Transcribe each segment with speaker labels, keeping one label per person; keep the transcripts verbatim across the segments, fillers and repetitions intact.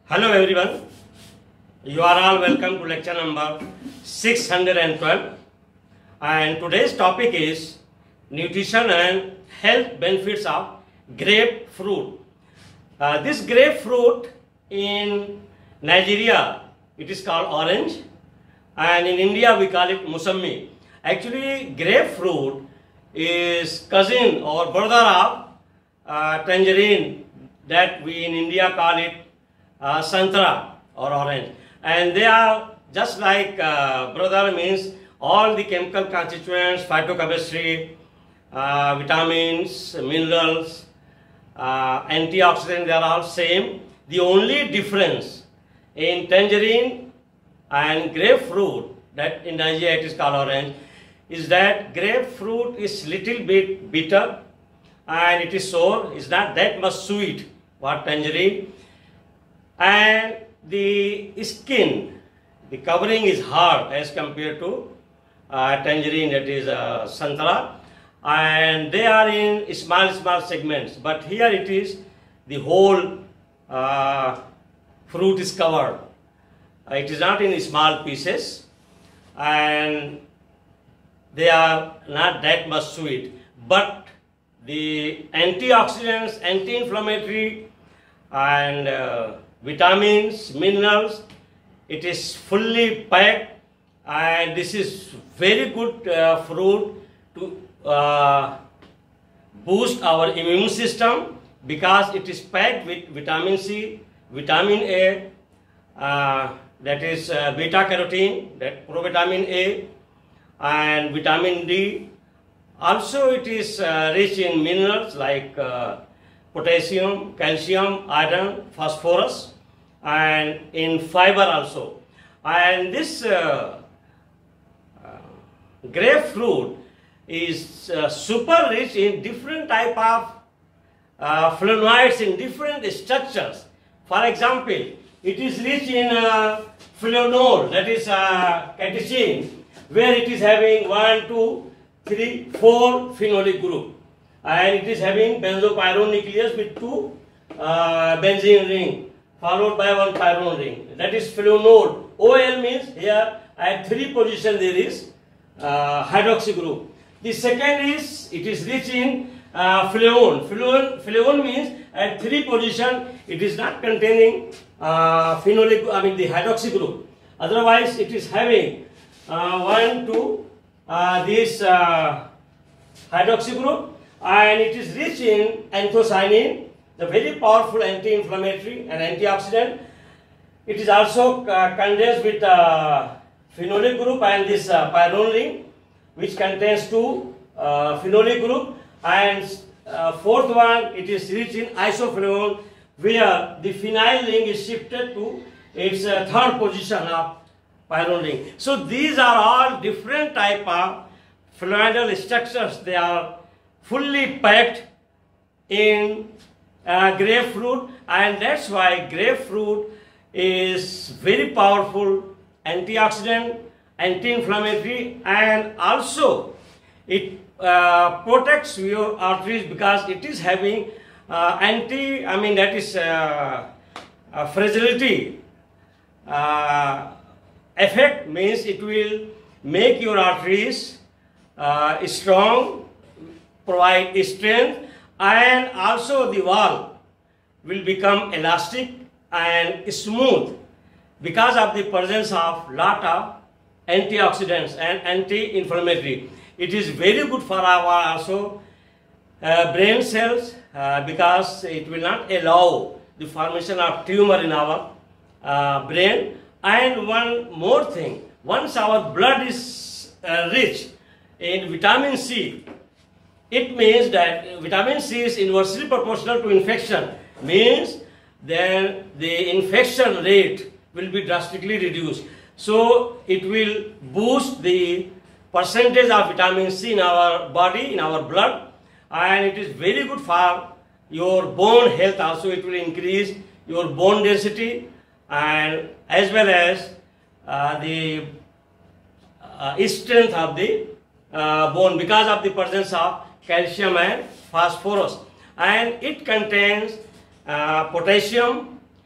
Speaker 1: Hello everyone, you are all welcome to lecture number six hundred twelve, and today's topic is nutrition and health benefits of grapefruit. Uh, this grapefruit in Nigeria it is called orange, and in India we call it musambi. Actually grapefruit is cousin or brother of uh, tangerine that we in India call it Uh, santra or orange, and they are just like uh, brother, means all the chemical constituents, phytochemistry, uh, vitamins, minerals, uh, antioxidants, they are all same. The only difference in tangerine and grapefruit, that in Nigeria it is called orange, is that grapefruit is little bit bitter and it is sour, is not that much sweet what tangerine. And the skin, the covering is hard as compared to uh, tangerine, that is uh, santra, and they are in small small segments, but here it is the whole uh, fruit is covered. Uh, it is not in small pieces, and they are not that much sweet, but the antioxidants, anti-inflammatory, and uh, vitamins, minerals, it is fully packed, and this is very good uh, fruit to uh, boost our immune system, because it is packed with vitamin C, vitamin A, uh, that is uh, beta carotene, that provitamin A, and vitamin D. Also it is uh, rich in minerals like uh, potassium, calcium, iron, phosphorus, and in fiber also. And this uh, uh, grapefruit is uh, super rich in different type of uh, flavonoids in different structures. For example, it is rich in uh, flavonol, that is uh, catechin, where it is having one, two, three, four phenolic group. And it is having benzopyrone nucleus with two uh, benzene ring followed by one pyrrole ring, that is flavonol. O L means here at three position there is uh, hydroxy group. The second is it is rich in uh, flavone. Flavone. Flavone means at three position it is not containing uh, phenolic, I mean the hydroxy group. Otherwise it is having uh, one, two, uh, this uh, hydroxy group. And it is rich in anthocyanin, the very powerful anti-inflammatory and antioxidant. It is also uh, condensed with uh, phenolic group and this uh, pyrrole ring, which contains two uh, phenolic group. And uh, fourth one, it is rich in isoflavone, where the phenyl ring is shifted to its uh, third position of pyrrole ring. So these are all different type of flavonoidal structures. They are fully packed in uh, grapefruit, and that's why grapefruit is very powerful antioxidant, anti-inflammatory, and also it uh, protects your arteries, because it is having uh, anti, I mean that is uh, uh, fragility uh, effect, means it will make your arteries uh, strong, provide strength, and also the wall will become elastic and smooth because of the presence of lot of antioxidants and anti-inflammatory. It is very good for our also uh, brain cells, uh, because it will not allow the formation of tumor in our uh, brain. And one more thing, once our blood is uh, rich in vitamin C, it means that vitamin C is inversely proportional to infection, means then the infection rate will be drastically reduced. So it will boost the percentage of vitamin C in our body, in our blood, and it is very good for your bone health also. It will increase your bone density, and as well as uh, the uh, strength of the uh, bone, because of the presence of calcium and phosphorus. And it contains uh, potassium,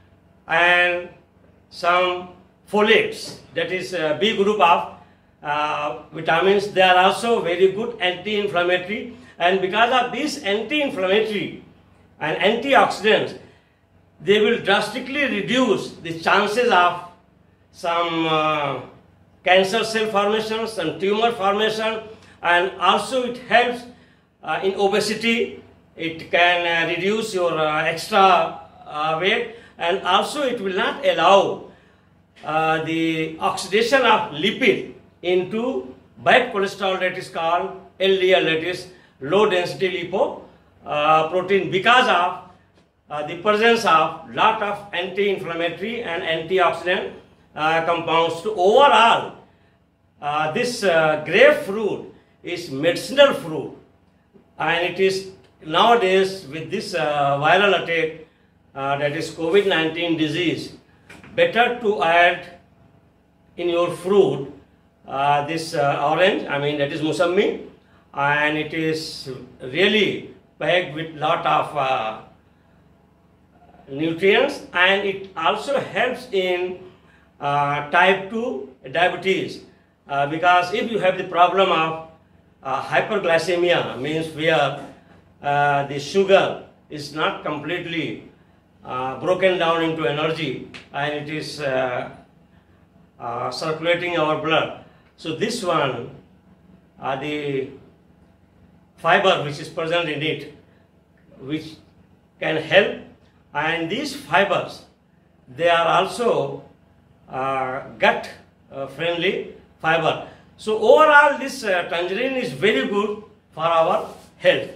Speaker 1: and some folates, that is a B group of uh, vitamins. They are also very good anti-inflammatory, and because of this anti-inflammatory and antioxidants, they will drastically reduce the chances of some uh, cancer cell formation, some tumor formation, and also it helps uh, in obesity. It can uh, reduce your uh, extra uh, weight, and also it will not allow uh, the oxidation of lipid into bad cholesterol, that is called L D L, that is low density lipoprotein, because of uh, the presence of lot of anti-inflammatory and antioxidant uh, compounds. To overall, uh, this uh, grapefruit is medicinal fruit, and it is nowadays with this uh, viral attack, uh, that is COVID nineteen disease, better to add in your fruit uh, this uh, orange, I mean that is Musambi, and it is really packed with lot of uh, nutrients, and it also helps in uh, type two diabetes, uh, because if you have the problem of uh, hyperglycemia, means where uh, the sugar is not completely uh, broken down into energy and it is uh, uh, circulating our blood. So this one, uh, the fiber which is present in it, which can help, and these fibers, they are also uh, gut uh, friendly fiber. So overall this uh, tangerine is very good for our health.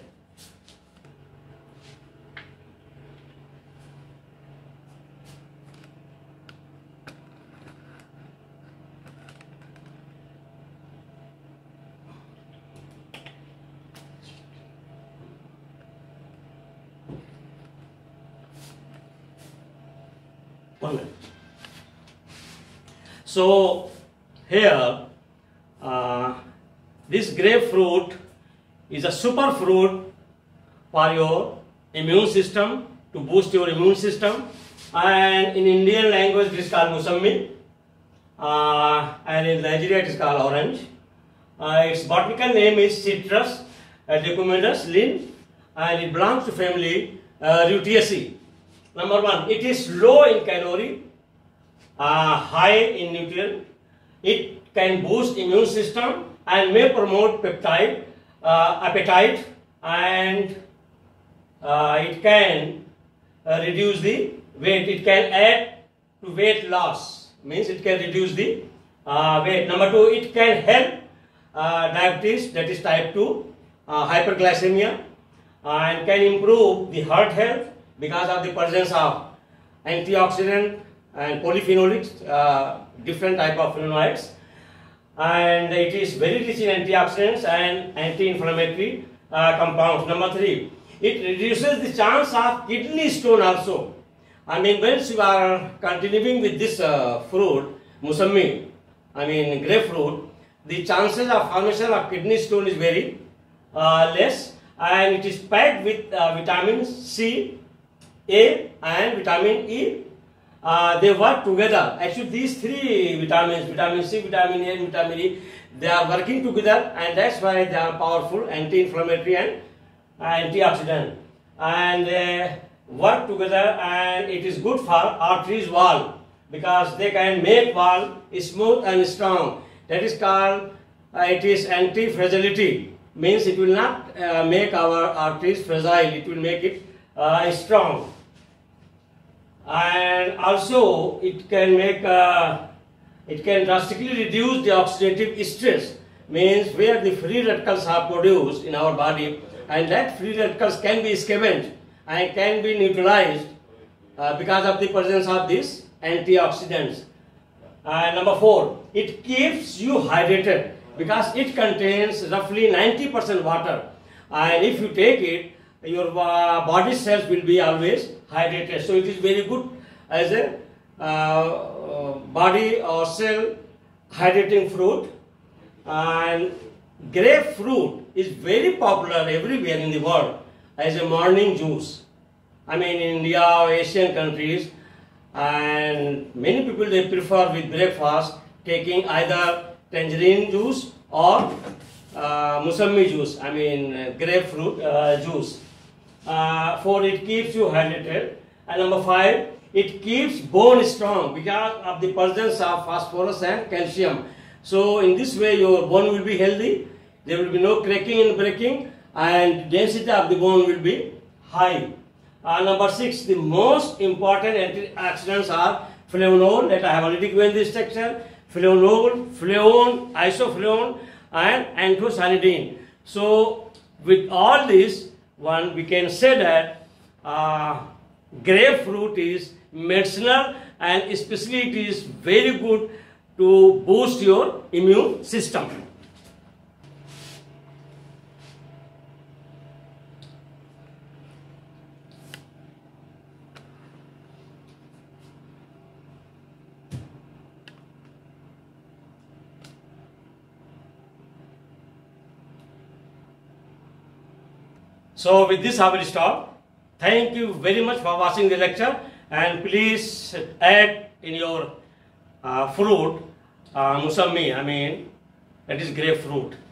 Speaker 1: One minute. So here uh, this grapefruit is a super fruit for your immune system, to boost your immune system, and in Indian language it is called Musambi, uh, and in Nigeria it is called orange. Uh, its botanical name is Citrus uh, decumanus Linn, and it belongs to family uh, Rutaceae. Number one, it is low in calorie, uh, high in nutrient. It can boost immune system and may promote peptide, uh, appetite, and uh, it can uh, reduce the weight. It can add to weight loss, means it can reduce the uh, weight. Number two, it can help uh, diabetes, that is type two, uh, hyperglycemia, and can improve the heart health because of the presence of antioxidant and polyphenolics, uh, different type of flavonoids, and it is very rich in antioxidants and anti-inflammatory uh, compounds. Number three, it reduces the chance of kidney stone also. I mean, once you are continuing with this uh, fruit, Musambi, I mean grapefruit, the chances of formation of kidney stone is very uh, less, and it is packed with uh, vitamin C, A, and vitamin E. Uh, they work together. Actually, these three vitamins, vitamin C, vitamin A, and vitamin E, they are working together, and that's why they are powerful anti-inflammatory and uh, antioxidant, and uh, work together, and it is good for arteries wall, because they can make wall smooth and strong. That is called, uh, it is anti-fragility, means it will not uh, make our arteries fragile, it will make it uh, strong. And also it can make, uh, it can drastically reduce the oxidative stress, means where the free radicals are produced in our body, and that free radicals can be scavenged and can be neutralized uh, because of the presence of these antioxidants. Uh, number four, it keeps you hydrated because it contains roughly ninety percent water, and if you take it, your uh, body cells will be always hydrated. So it is very good as a uh, body or cell hydrating fruit. And grapefruit is very popular everywhere in the world as a morning juice. I mean, in India or Asian countries, and many people they prefer with breakfast taking either tangerine juice or uh, musambi juice, I mean uh, grapefruit uh, juice. Uh, for it keeps you hydrated. And number five, it keeps bone strong because of the presence of phosphorus and calcium. So in this way your bone will be healthy, there will be no cracking and breaking, and density of the bone will be high. Uh, number six, the most important antioxidants are flavonol, that I have already given this structure, flavonol, flavone, isoflavone, and anthocyanidin. So with all this, one we can say that uh, grapefruit is medicinal, and especially it is very good to boost your immune system. So with this I will stop. Thank you very much for watching the lecture, and please add in your uh, fruit uh, musambi, I mean that is grapefruit.